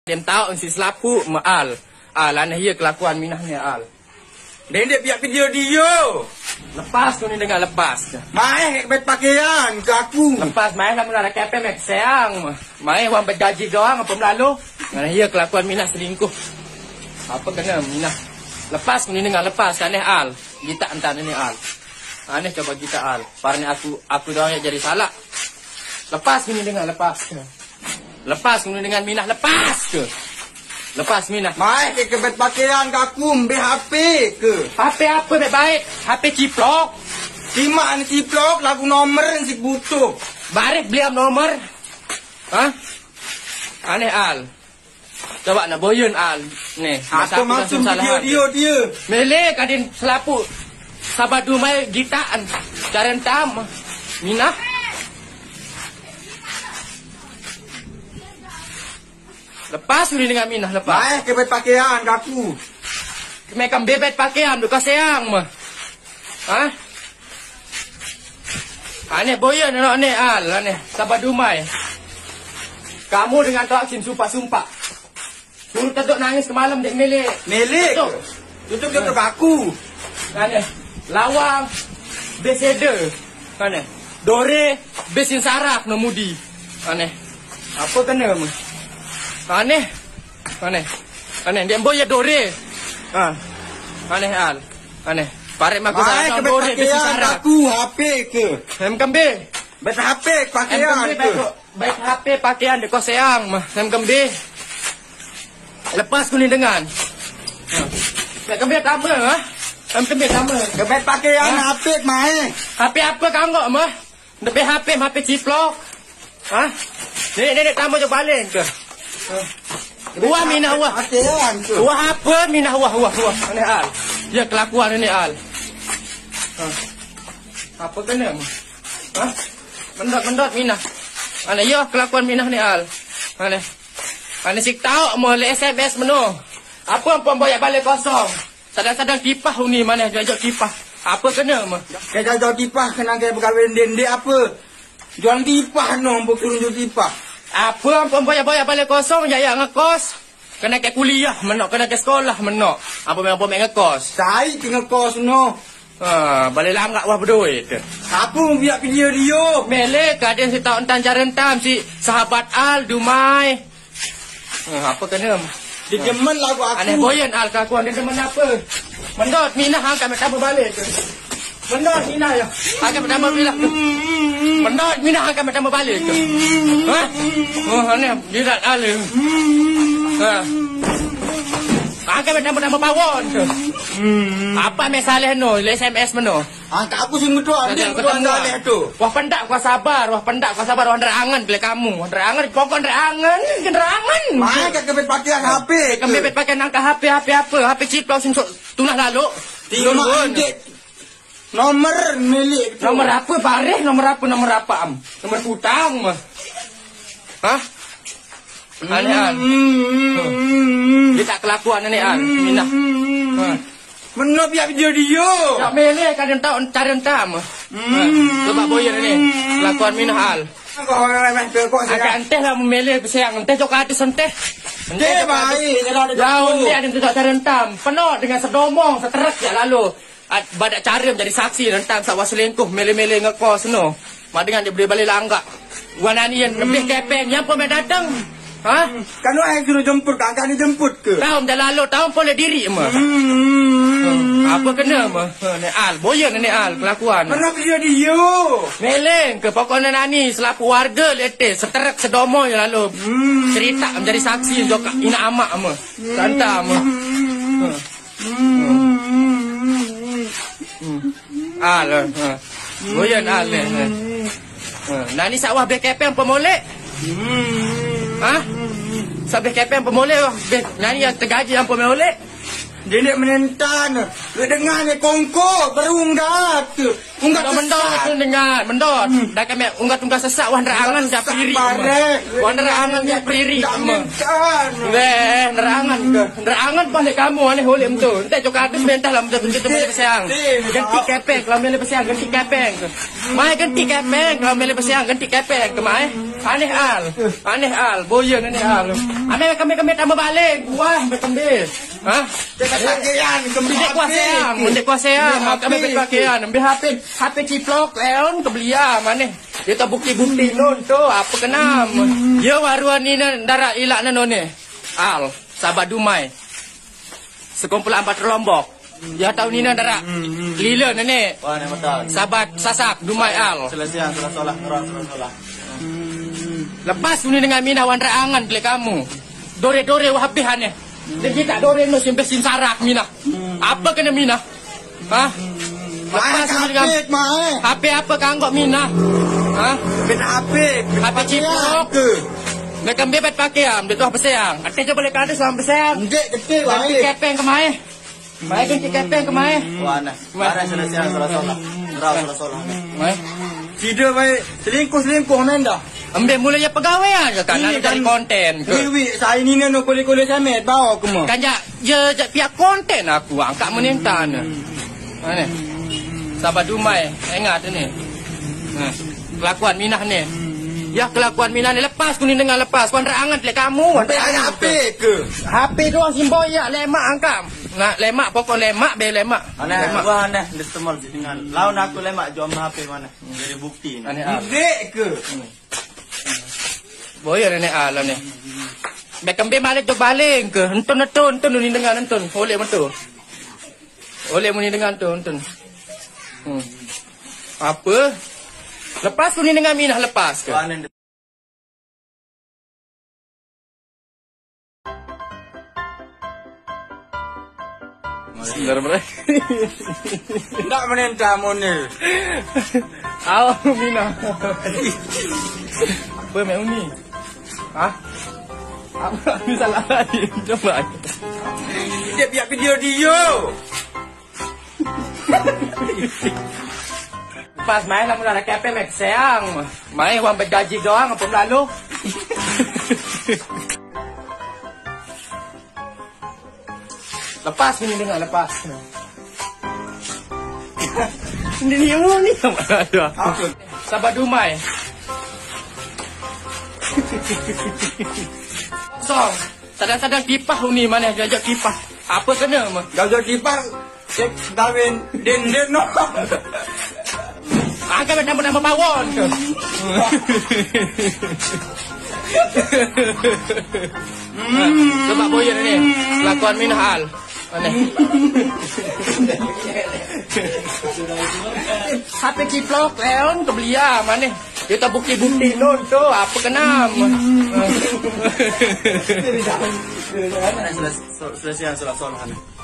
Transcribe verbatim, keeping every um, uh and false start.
Dia tahu si selapu maal. Al aneh ya kelakuan minahnya al. Dia dia biar video dia. Lepas tu ni dengar lepas. Mai bet pakaian ke aku. Lepas mai kamu nak kepe mek sayang. Mai wang bergaji doang apa melalu. Aneh ya kelakuan minah selingkuh. Apa kena minah. Lepas tu ni dengar lepas aneh al. Kita entar ni al. Aneh coba kita al. Parni aku aku doang yang jadi salah. Lepas ni dengar lepas. Lepas kemudian dengan minah lepas ke? Lepas minah. Mai ke kebet pakaian ke aku ambil H P ke? H P apa baik-baik? H P ciplok. Simak ni ciplok lagu nomor si butuh. Barik beli nomor. Hah? Aneh al. Coba nak boyun al. Nih, apa maksud video dia dia? Mele kadin selapu. Sabadu mai gitaan. Caren tam. Minah. Lepas ni dengan minah lepas. Baik kebet pakaian ke aku. Mereka bebet pakaian duk sayang mah. Ha? Aneh boyan nak ni al aneh sabar dumai. Kamu dengan tok sim sumpah-sumpah. Suruh tetuk nangis semalam dek milik. Milik. Tutup tutup aku. Aneh lawang besede. Aneh dore besin sarak no mudi. Aneh apa kena mah? Aneh, aneh, aneh. Dia boya dore. Ah, aneh al, aneh. Parek mak aku dore besi sarak. Aku H P ke? Hem kembe. Bet H P pakaian ke? Bet H P pakaian de kau sayang mah. Hem kembe. Lepas ku ni dengan. Bet kembe tambah ah. Hem kembe tambah. Bet pakaian H P mai. H P apa kanggo mah? Lebih H P, H P ciplok. Hah? Ni ni tambah je balik ke? Wah minah wah. Wah apa minah wah wah wah. Aneh al. Ya kelakuan ini al. Ha. Apa kena? Ha? Mendot-mendot minah. Aneh ya kelakuan minah ni al. Aneh. Aneh sik tahu mau le S M S meno. Apa pun boyak balik kosong. Sadang-sadang kipah ni mana jajak kipah. Apa kena mah? Ke jajak kipah kena ke berkahwin dendek apa? Jual kipah no mbok turun jual kipah. Apa ampun boya-boya balik kosong jaya ngekos. Kena ke kuliah menok, kena ke sekolah menok. Apa memang mek ngekos? Sai ke ngekos no. Ha, balik langgak wah berduit. Apa biar video dia? Mele kadang si tahu entan jarentam si sahabat Al Dumai. Ha, apa kena? Dia demen lagu aku. Aneh boyan Al kakuan dia demen apa? Mendot minah angkat mek balik. Mendot minah ya. Angkat mek balik. Mendot minah angkat mek balik. Ha? Oh, aneh dia tak alih. Ha. Angkat mek nama bawon. Apa masalah no? S M S meno. Angkat aku sing ngedok dia ngedok saleh tu. Wah pendak kau sabar, wah pendak kau sabar, wah nerangan bila kamu. Nerangan pokok nerangan, nerangan. Mai ke kebet pakaian H P. Kebet pakaian angka H P H P apa? H P ciplok sing tunah lalu. Turun. Nomor milik tu. Nomor apa bareh? Nomor apa? Nomor apa am? Nomor hutang mah. Hah? Aneh an. Dia tak kelakuan aneh an. Minah. Ha. Menop ya video dia. Tak mele kadang tahu cari entam. Coba boyer ni. Kelakuan minah al. Kau remeh ke kok agak enteh lah memele sayang enteh coklat enteh. Enteh baik. Jauh dia ada tak cari entam. Penuh dengan sedomong, seterak ya lalu. Badak cari menjadi saksi tentang sahabat selingkuh mele-mele ngekos no. Mak dengan dia boleh balik langgak. Wanani yang lebih kepeng yang pun datang. Ha? Kan ai suruh jemput kakak ni jemput ke? Tahun dah lalu tahun pun le diri mah. Apa kena mah? Ni al boyan ni al kelakuan. Kenapa dia dia? Meleng ke pokoknya nani selaku warga letih seterak sedomo yang lalu. Cerita menjadi saksi juga ina amak mah. Tanta mah. Al, ha. Boyan al ni. Ha, nani sawah be kepeng pemolek. Ha? Sabeh kepeng pemolek wah. Nani yang tergaji yang pemolek. Dia nak menentan. Dia dengar ni kongko berunggat. Unggat mendot tu dengar, mendot. Dah kami unggat unggat sesak wah nerangan dah priri. Wah nerangan dia priri. Weh, nerangan ke? Nerangan balik kamu aneh boleh betul. Entar coklat habis mentah lah betul betul boleh bersiang. Ganti kepeng kalau boleh bersiang ganti kepeng. Mai ganti kepeng kalau boleh bersiang ganti kepeng ke mai. Aneh al. Aneh al. Boyan aneh al. Ambil kami-kami tambah balik. Wah, ambil kembali. Hah? Cakap pakaian, kembali Tidak kuasaan, tidak kuasaan. Kami ambil pakaian, ambil H P, H P ciplok, leon kebelia mana? Dia tak bukti-bukti non tu apa kenam? Ya waruan ni darah ilak non ni. Al, sahabat Dumai. Sekumpulan empat Lombok. Ya tahu ni darah lila ni. Wah, ni betul. Sahabat Sasak Dumai Al. Selesai, selesai solah, selesai solah. Lepas ni dengan mina wan rangan beli kamu. Dore-dore wahabihan ni. Dia kita dore no sampai sim sarak mina. Apa kena mina? Hah? Lepas ni dengan H P apa kanggok mina? Hah? Bina H P, H P ciplok. Mereka bebet pakaian, dia tu apa sayang? Ate coba lihat ada sama sayang. Dek kecil lah. Ganti kepeng kemai. Mai ganti kepeng kemai. Wah, nah. Mana selesai selesai solah. Selesai solah. Mai. Tidak baik. Selingkuh-selingkuh nenda. Ambil mula ya pegawai aja kan ada dari konten. Wiwi, saya ni no kulit-kulit samet bawa ke mo. Kan ya, ya pihak konten aku angkat menentan. Mana? Sahabat Dumai, ingat ni. Nah, kelakuan Minah ni. Ya kelakuan Minah ni lepas kuning dengan lepas. Kuan rangan lek kamu. H P ke? H P doang simbol ya lemak angkat. Nak lemak pokok lemak be lemak. Ana wah ana destemol dengan. Lawan aku lemak jom H P mana. Jadi bukti. Dek ke? Boya nenek alam ni. Bekam be balik tu balik ke. Entun entun entun ni dengan entun. Oleh betul. Oleh muni dengan entun entun. Hmm. Apa? Lepas tu ni dengan Minah lepas ke? Sebentar mereka. Tak menentang monel. Awak Minah. Apa memang ni? Hah? Apa ni salah lain? Coba. Dia biar video dia. Pas main lah mula nak kepe mek sayang. Main wang bergaji doang apa lalu. Lepas ni dengar lepas. Ini ni yang ni mana ada. Sahabat Dumai. Song, sadang-sadang kipah ni mana jajak kipah. Apa kena mah? Jajak kipah cek kawin den-den no. Angkat nama-nama bawon ke? Coba boyan ni. Lakuan Minah al. Mana? H P ciplok leon kebelia mana? Dia tak bukti-bukti non tu apa kenam? Selesai selesai solah.